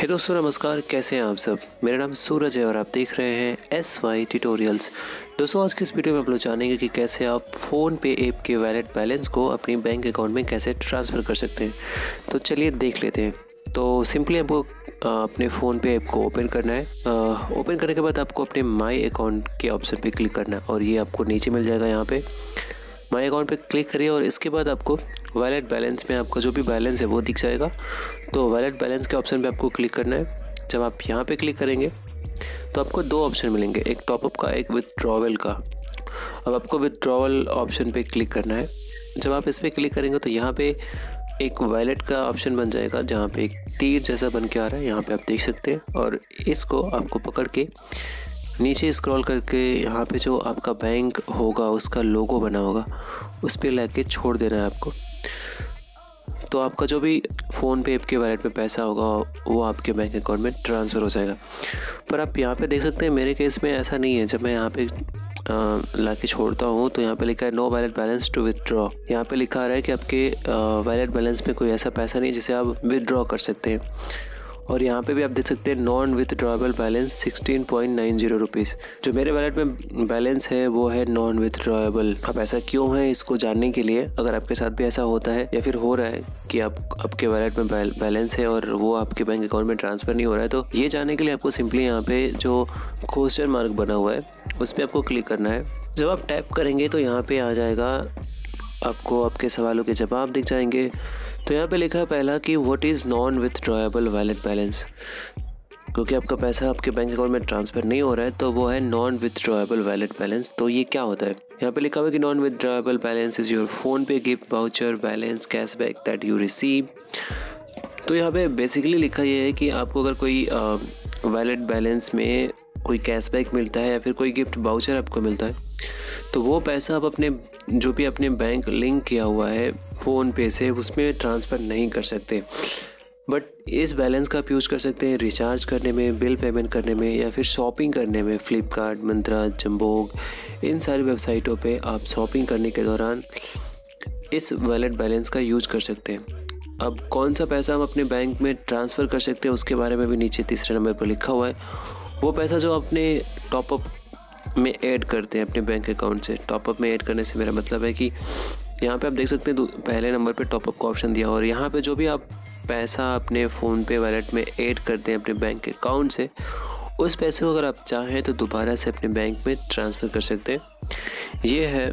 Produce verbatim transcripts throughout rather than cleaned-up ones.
हे दोस्तों नमस्कार, कैसे हैं आप सब। मेरा नाम सूरज है और आप देख रहे हैं एस वाई ट्यूटोरियल्स। दोस्तों आज की इस वीडियो में हम लोग जानेंगे कि कैसे आप फ़ोन पे ऐप के वैलेट बैलेंस को अपनी बैंक अकाउंट में कैसे ट्रांसफ़र कर सकते हैं। तो चलिए देख लेते हैं। तो सिंपली आपको अपने फ़ोन पे ऐप को ओपन करना है। ओपन करने के बाद आपको अपने माई अकाउंट के ऑप्शन पे क्लिक करना है और ये आपको नीचे मिल जाएगा। यहाँ पे माई अकाउंट पे क्लिक करिए और इसके बाद आपको वैलेट बैलेंस में आपका जो भी बैलेंस है वो दिख जाएगा। तो वैलेट बैलेंस के ऑप्शन पे आपको क्लिक करना है। जब आप यहाँ पे क्लिक करेंगे तो आपको दो ऑप्शन मिलेंगे, एक टॉपअप का, एक विथड्रॉवल का। अब आपको विथड्रॉवल ऑप्शन पे क्लिक करना है। जब आप इस पर क्लिक करेंगे तो यहाँ पे एक वैलेट का ऑप्शन बन जाएगा, जहाँ पे एक तीर जैसा बन के आ रहा है, यहाँ पे आप देख सकते हैं। और इसको आपको पकड़ के नीचे स्क्रॉल करके यहाँ पे जो आपका बैंक होगा उसका लोगो बना होगा उस पर लेके छोड़ देना है आपको। तो आपका जो भी फ़ोन पे ऐप के वैलेट में पैसा होगा वो आपके बैंक अकाउंट में ट्रांसफ़र हो जाएगा। पर आप यहाँ पे देख सकते हैं मेरे केस में ऐसा नहीं है। जब मैं यहाँ पे ला के छोड़ता हूँ तो यहाँ पे लिखा है no wallet balance to withdraw. यहाँ पे लिखा आ रहा है कि आपके वैलेट बैलेंस में कोई ऐसा पैसा नहीं जिसे आप विथड्रॉ कर सकते हैं। और यहाँ पे भी आप देख सकते हैं non withdrawable balance sixteen point nine zero rupees. जो मेरे वैलेट में बैलेंस है वो है नॉन विथड्रॉएबल। अब ऐसा क्यों है, इसको जानने के लिए, अगर आपके साथ भी ऐसा होता है या फिर हो रहा है कि आप आपके वैलेट में बैलेंस है और वो आपके बैंक अकाउंट में ट्रांसफ़र नहीं हो रहा है, तो ये जानने के लिए आपको सिंपली यहाँ पे जो क्वेश्चन मार्क बना हुआ है उस पर आपको क्लिक करना है। जब आप टैप करेंगे तो यहाँ पे आ जाएगा, आपको आपके सवालों के जवाब दिख जाएंगे। तो यहाँ पे लिखा है पहला कि what is non withdrawable wallet balance. क्योंकि आपका पैसा आपके बैंक अकाउंट में ट्रांसफ़र नहीं हो रहा है तो वो है नॉन विथड्रॉएबल वैलेट बैलेंस। तो ये क्या होता है, यहाँ पे लिखा हुआ है कि non withdrawable balance is your PhonePe gift voucher balance cashback that you receive. तो यहाँ पे बेसिकली लिखा ये है कि आपको अगर कोई वैलेट बैलेंस में कोई कैशबैक मिलता है या फिर कोई गिफ्ट वाउचर आपको मिलता है तो वो पैसा आप अपने जो भी अपने बैंक लिंक किया हुआ है फ़ोन पे से उसमें ट्रांसफ़र नहीं कर सकते। बट इस बैलेंस का आप यूज़ कर सकते हैं रिचार्ज करने में, बिल पेमेंट करने में या फिर शॉपिंग करने में। फ्लिपकार्ट, मंत्रा, जंबोग, इन सारी वेबसाइटों पे आप शॉपिंग करने के दौरान इस वैलेट बैलेंस का यूज कर सकते हैं। अब कौन सा पैसा हम अपने बैंक में ट्रांसफ़र कर सकते हैं उसके बारे में भी नीचे तीसरे नंबर पर लिखा हुआ है। वो पैसा जो अपने टॉपअप में ऐड करते हैं अपने बैंक अकाउंट से। टॉपअप में ऐड करने से मेरा मतलब है कि यहाँ पे आप देख सकते हैं पहले नंबर पे टॉपअप का ऑप्शन दिया और यहाँ पे जो भी आप पैसा अपने फ़ोन पे वैलेट में ऐड करते हैं अपने बैंक अकाउंट से, उस पैसे को अगर आप चाहें तो दोबारा से अपने बैंक में ट्रांसफ़र कर सकते हैं। ये है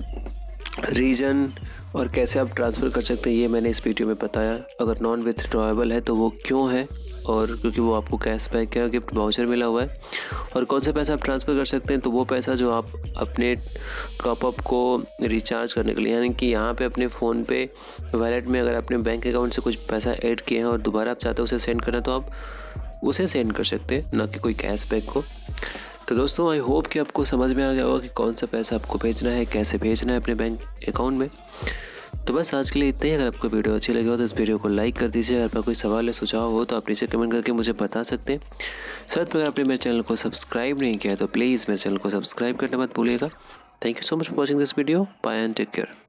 रीज़न और कैसे आप ट्रांसफ़र कर सकते हैं ये मैंने इस वीडियो में बताया। अगर नॉन विथड्रॉएबल है तो वो क्यों है, और क्योंकि वो आपको कैशबैक या गिफ्ट वाउचर मिला हुआ है। और कौन सा पैसा आप ट्रांसफ़र कर सकते हैं, तो वो पैसा जो आप अपने टॉपअप को रिचार्ज करने के लिए, यानी कि यहाँ पे अपने फ़ोन पे वैलेट में अगर अपने बैंक अकाउंट से कुछ पैसा ऐड किए हैं और दोबारा आप चाहते हो उसे सेंड करना तो आप उसे सेंड कर सकते हैं, ना कि कोई कैशबैक को। तो दोस्तों आई होप कि आपको समझ में आ गया होगा कि कौन सा पैसा आपको भेजना है, कैसे भेजना है अपने बैंक अकाउंट में। तो बस आज के लिए इतना ही। अगर आपको वीडियो अच्छी लगी हो तो इस वीडियो को लाइक कर दीजिए। अगर आपका कोई सवाल या सुझाव हो तो आप नीचे कमेंट करके मुझे बता सकते हैं। साथ में अगर आपने मेरे चैनल को सब्सक्राइब नहीं किया तो प्लीज़ मेरे चैनल को सब्सक्राइब करना मत भूलिएगा। Thank you so much for watching this video. Bye and take care.